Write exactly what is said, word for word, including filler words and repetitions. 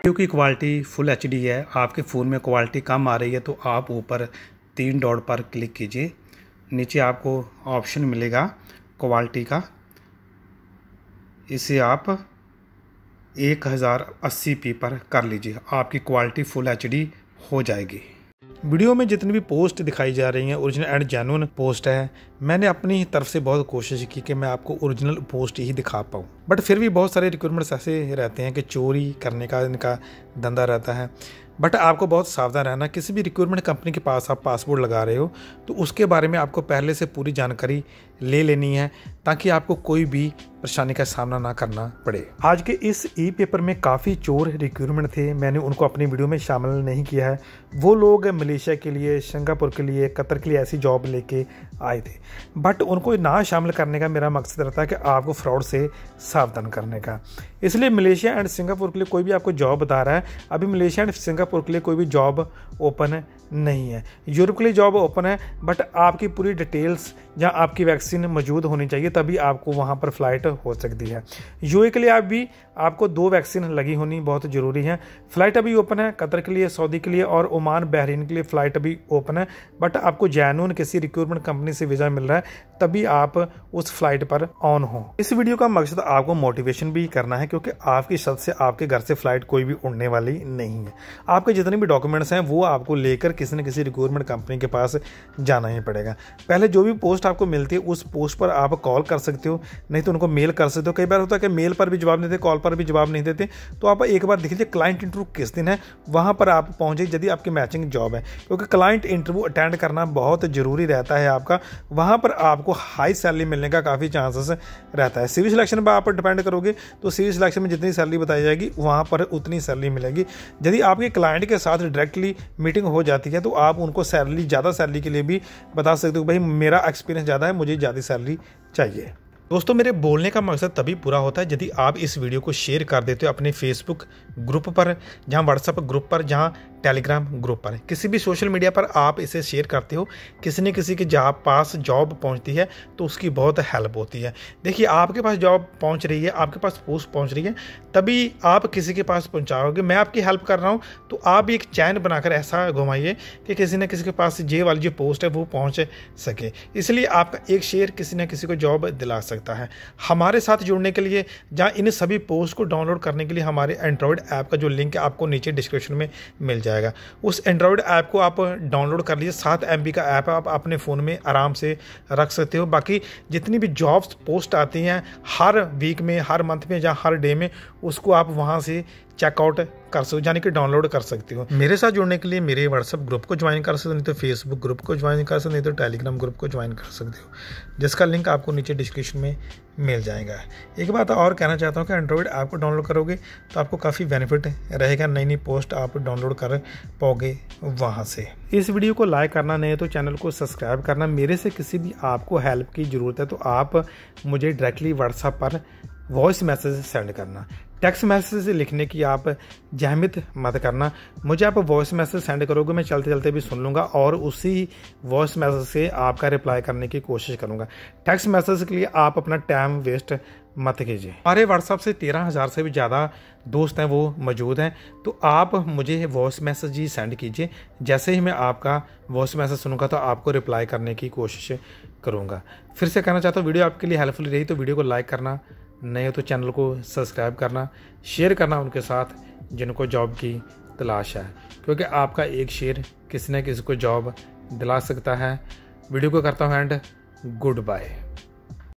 Video की quality full H D है। आपके फ़ोन में क्वालिटी कम आ रही है तो आप ऊपर तीन डॉट पर क्लिक कीजिए। नीचे आपको ऑप्शन मिलेगा क्वालिटी का, इसे आप एक हज़ार अस्सी पी पर कर लीजिए, आपकी क्वालिटी फुल एच डी हो जाएगी। वीडियो में जितनी भी पोस्ट दिखाई जा रही हैं ओरिजिनल एंड जेन्युइन पोस्ट है। मैंने अपनी तरफ से बहुत कोशिश की कि मैं आपको ओरिजिनल पोस्ट ही दिखा पाऊँ, बट फिर भी बहुत सारे रिक्रूटमेंट्स ऐसे रहते हैं कि चोरी करने का इनका धंधा रहता है। बट आपको बहुत सावधान रहना। किसी भी रिक्रूटमेंट कंपनी के पास आप पासपोर्ट लगा रहे हो तो उसके बारे में आपको पहले से पूरी जानकारी ले लेनी है ताकि आपको कोई भी परेशानी का सामना ना करना पड़े। आज के इस ई पेपर में काफ़ी चोर रिक्रूटमेंट थे, मैंने उनको अपनी वीडियो में शामिल नहीं किया है। वो लोग मलेशिया के लिए, सिंगापुर के लिए, कतर के लिए ऐसी जॉब लेके आए थे, बट उनको ना शामिल करने का मेरा मकसद रहता है कि आपको फ्रॉड से सावधान करने का। इसलिए मलेशिया एंड सिंगापुर के लिए कोई भी आपको जॉब बता रहा है, अभी मलेशिया एंड सिंगापुर के लिए कोई भी जॉब ओपन नहीं है। यूरोप के लिए जॉब ओपन है, बट आपकी पूरी डिटेल्स या आपकी वैक्सीन मौजूद होनी चाहिए, तभी आपको वहाँ पर फ्लाइट हो सकती है। यूए के लिए आप भी आपको दो वैक्सीन लगी होनी बहुत ज़रूरी है। फ़्लाइट अभी ओपन है कतर के लिए, सऊदी के लिए और ओमान बहरीन के लिए फ़्लाइट अभी ओपन है, बट आपको जेन्युइन किसी रिक्रूटमेंट कंपनी से वीज़ा मिल रहा है तभी आप उस फ्लाइट पर ऑन हो। इस वीडियो का मकसद आपको मोटिवेशन भी करना है, क्योंकि आपकी शर्त से आपके घर से फ्लाइट कोई भी उड़ने वाली नहीं है। आपके जितने भी डॉक्यूमेंट्स हैं वो आपको लेकर किसी न किसी रिक्रूटमेंट कंपनी के पास जाना ही पड़ेगा। पहले जो भी पोस्ट आपको मिलती है उस पोस्ट पर आप कॉल कर सकते हो, नहीं तो उनको मेल कर सकते हो। कई बार होता है कि मेल पर भी जवाब नहीं देते, कॉल पर भी जवाब नहीं देते, तो आप एक बार देख लीजिए क्लाइंट इंटरव्यू किस दिन है, वहाँ पर आप पहुँचे यदि आपकी मैचिंग जॉब है, क्योंकि क्लाइंट इंटरव्यू अटेंड करना बहुत ज़रूरी रहता है आपका। वहाँ पर आपको हाई सैलरी मिलने का काफ़ी चांसेस रहता है। सिविल सिलेक्शन पर आप डिपेंड करोगे तो सिविल सिलेक्शन में जितनी सैलरी बताई जाएगी वहाँ पर उतनी सैलरी मिलेगी। यदि आपके क्लाइंट के साथ डायरेक्टली मीटिंग हो जाती है तो आप उनको सैलरी ज़्यादा सैलरी के लिए भी बता सकते हो, भाई मेरा एक्सपीरियंस ज़्यादा है, मुझे ज़्यादा सैलरी चाहिए। दोस्तों, मेरे बोलने का मकसद तभी पूरा होता है यदि आप इस वीडियो को शेयर कर देते हो अपने फेसबुक ग्रुप पर, जहां व्हाट्सएप ग्रुप पर, जहां टेलीग्राम ग्रुप पर, किसी भी सोशल मीडिया पर आप इसे शेयर करते हो, किसी न किसी के जहाँ पास जॉब पहुंचती है तो उसकी बहुत हेल्प होती है। देखिए, आपके पास जॉब पहुंच रही है, आपके पास पोस्ट पहुंच रही है, तभी आप किसी के पास पहुंचाओगे। मैं आपकी हेल्प कर रहा हूं तो आप भी एक चैन बनाकर ऐसा घुमाइए कि किसी न किसी के पास ये वाली जो पोस्ट है वो पहुँच सके। इसलिए आपका एक शेयर किसी न किसी को जॉब दिला सकता है। हमारे साथ जुड़ने के लिए, जहाँ इन सभी पोस्ट को डाउनलोड करने के लिए हमारे एंड्रॉयड ऐप का जो लिंक है आपको नीचे डिस्क्रिप्शन में मिल जाएगा। उस एंड्रॉयड ऐप को आप डाउनलोड कर लीजिए। सात एम बी का ऐप आप अपने फ़ोन में आराम से रख सकते हो। बाकी जितनी भी जॉब्स पोस्ट आती हैं हर वीक में, हर मंथ में या हर डे में, उसको आप वहाँ से चेकआउट कर सकते हो, यानी कि डाउनलोड कर सकते हो। मेरे साथ जुड़ने के लिए मेरे व्हाट्सएप ग्रुप को ज्वाइन कर सकते हो, नहीं तो फेसबुक ग्रुप को ज्वाइन कर सकते हो, नहीं तो टेलीग्राम ग्रुप को ज्वाइन कर सकते हो, जिसका लिंक आपको नीचे डिस्क्रिप्शन में मिल जाएगा। एक बात और कहना चाहता हूँ कि एंड्रॉयड ऐप को डाउनलोड करोगे तो आपको काफ़ी बेनिफिट रहेगा, नई नई पोस्ट आप डाउनलोड कर पाओगे वहाँ से। इस वीडियो को लाइक करना, नहीं तो चैनल को सब्सक्राइब करना। मेरे से किसी भी आपको हेल्प की ज़रूरत है तो आप मुझे डायरेक्टली व्हाट्सएप पर वॉइस मैसेज सेंड करना। टेक्स्ट मैसेज लिखने की आप जहमत मत करना। मुझे आप वॉइस मैसेज सेंड करोगे, मैं चलते चलते भी सुन लूँगा और उसी वॉइस मैसेज से आपका रिप्लाई करने की कोशिश करूँगा। टेक्स्ट मैसेज के लिए आप अपना टाइम वेस्ट मत कीजिए। हमारे व्हाट्सएप से तेरह हज़ार से भी ज़्यादा दोस्त हैं वो मौजूद हैं, तो आप मुझे वॉइस मैसेज ही सेंड कीजिए। जैसे ही मैं आपका वॉइस मैसेज सुनूंगा तो आपको रिप्लाई करने की कोशिश करूँगा। फिर से कहना चाहता हूँ, वीडियो आपके लिए हेल्पफुल रही तो वीडियो को लाइक करना, नहीं हो तो चैनल को सब्सक्राइब करना, शेयर करना उनके साथ जिनको जॉब की तलाश है, क्योंकि आपका एक शेयर किसी न किसी को जॉब दिला सकता है। वीडियो को करता हूँ एंड गुड बाय।